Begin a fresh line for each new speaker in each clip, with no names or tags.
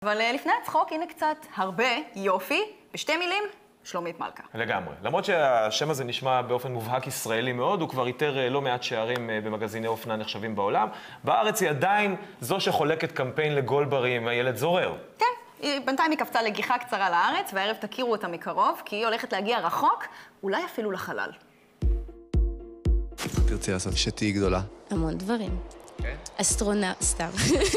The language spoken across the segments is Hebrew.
אבל לפני הצחוק, הנה קצת הרבה יופי, בשתי מילים, שלומית מלכה.
לגמרי. למרות שהשם הזה נשמע באופן מובהק ישראלי מאוד, הוא כבר איתר לא מעט שערים במגזיני אופנה נחשבים בעולם. בארץ היא עדיין זו שחולקת קמפיין לגולדברי עם הילד זורר.
כן, בינתיים היא קפצה לגיחה קצרה לארץ, והערב תכירו אותה מקרוב, כי היא הולכת להגיע רחוק, אולי אפילו לחלל.
תרצי לעשות שתהי גדולה?
המון דברים.
כן?
סתם.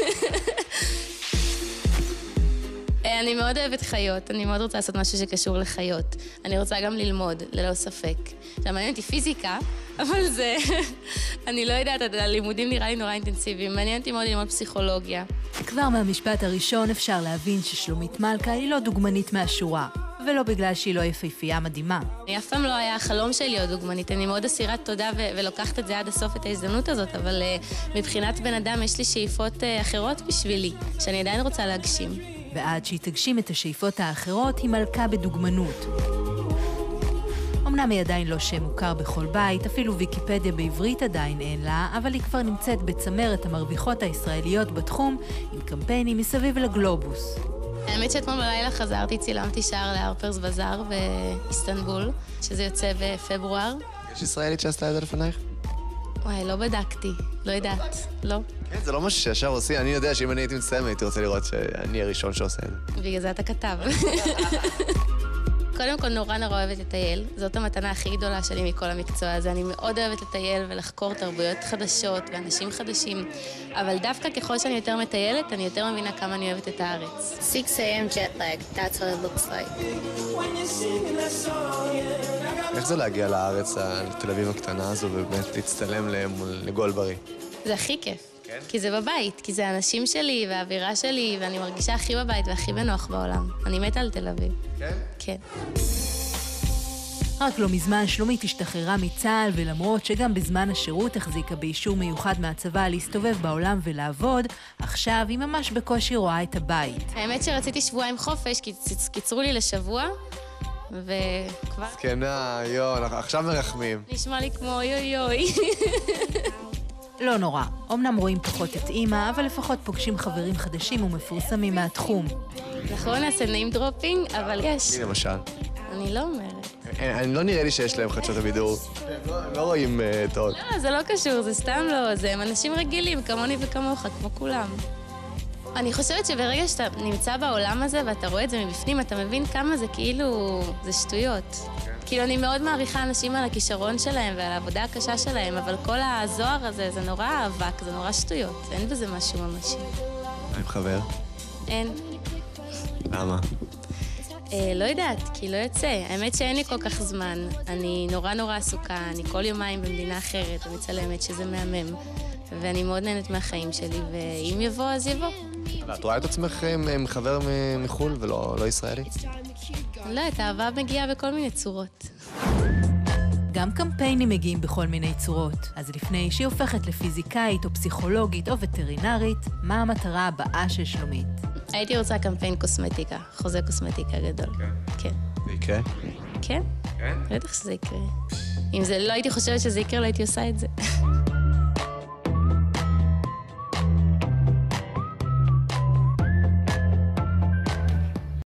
אני מאוד אוהבת חיות, אני מאוד רוצה לעשות משהו שקשור לחיות. אני רוצה גם ללמוד, ללא ספק. עכשיו, מעניין אותי פיזיקה, אבל זה... אני לא יודעת, הלימודים נראה לי נורא אינטנסיביים. מעניין אותי מאוד ללמוד פסיכולוגיה.
כבר מהמשפט הראשון אפשר להבין ששלומית מלכה היא לא דוגמנית מהשורה, ולא בגלל שהיא לא יפהפייה מדהימה.
אני אף פעם לא היה החלום שלי להיות דוגמנית, אני מאוד אסירת תודה ולוקחת את זה עד הסוף את ההזדמנות הזאת, אבל מבחינת בן אדם יש לי שאיפות אחרות בשבילי, שאני עדיין רוצה להגשים.
ועד שהיא תגשים את השאיפות האחרות, היא מלכה בדוגמנות. אמנם היא עדיין לא שם מוכר בכל בית, אפילו ויקיפדיה בעברית עדיין אין לה, אבל היא כבר נמצאת בצמרת המרוויחות הישראליות בתחום, עם קמפיינים מסביב לגלובוס.
האמת שאתמול בלילה חזרתי, צילמתי שער להרפרס בזאר באיסטנבול, שזה יוצא בפברואר.
יש ישראלית שעשתה את זה לפנייך?
וואי, לא בדקתי, לא יודעת, לא.
כן, זה לא משהו שישר עושים. אני יודע שאם אני הייתי מצטעם, הייתי רוצה לראות שאני הראשון שעושה את זה.
בגלל זה אתה כתב. קודם כל, נורא אוהבת לטייל. זאת המתנה הכי גדולה שלי מכל המקצוע הזה. אני מאוד אוהבת לטייל ולחקור תרבויות חדשות ואנשים חדשים. אבל דווקא ככל שאני יותר מטיילת, אני יותר מבינה כמה אני אוהבת את הארץ.
6 a.m. jet lag, that's what it looks like.
איך זה להגיע לארץ, לתל אביב הקטנה הזו, ובאמת להצטלם לגולדברי?
זה הכי כיף. כי זה בבית, כי זה האנשים שלי והאווירה שלי, ואני מרגישה הכי בבית והכי בנוח בעולם. אני מתה על תל אביב.
כן?
כן.
רק לא מזמן שלומית השתחררה מצה"ל, ולמרות שגם בזמן השירות החזיקה באישור מיוחד מהצבא להסתובב בעולם ולעבוד, עכשיו היא ממש בקושי רואה את הבית.
האמת שרציתי שבועיים חופש, כי קיצרו לי לשבוע, וכבר...
זקנה, עכשיו מרחמים.
נשמע לי כמו יוי יוי.
לא נורא, אמנם רואים פחות את אמא, אבל לפחות פוגשים חברים חדשים ומפורסמים מהתחום.
נכון, נעשה name dropping, אבל יש.
הנה למשל.
אני לא אומרת.
אני לא נראה לי שיש להם חדשות הבידור. הם לא רואים טוב.
לא, זה לא קשור, זה סתם לא, הם אנשים רגילים, כמוני וכמוך, כמו כולם. אני חושבת שברגע שאתה נמצא בעולם הזה ואתה רואה את זה מבפנים, אתה מבין כמה זה כאילו, זה שטויות. כאילו אני מאוד מעריכה אנשים על הכישרון שלהם ועל העבודה הקשה שלהם, אבל כל הזוהר הזה זה נורא אבק, זה נורא שטויות, אין בזה משהו ממשי.
מה עם חבר?
אין.
למה?
לא יודעת, כי לא יוצא. האמת שאין לי כל כך זמן. אני נורא עסוקה, אני כל יומיים במדינה אחרת ומצלמת שזה מהמם. ואני מאוד נהנית מהחיים שלי, ואם יבוא, אז יבוא.
את רואה את עצמך עם חבר מחול ולא ישראלי?
לא, את האהבה מגיעה בכל מיני צורות.
גם קמפיינים מגיעים בכל מיני צורות. אז לפני שהיא הופכת לפיזיקאית או פסיכולוגית או וטרינרית, מה המטרה הבאה של שלומית?
הייתי רוצה קמפיין קוסמטיקה, חוזה קוסמטיקה גדול. כן.
זה יקרה?
כן?
כן?
בטח שזה יקרה. אם זה לא הייתי חושבת שזה יקרה, לא הייתי עושה את זה.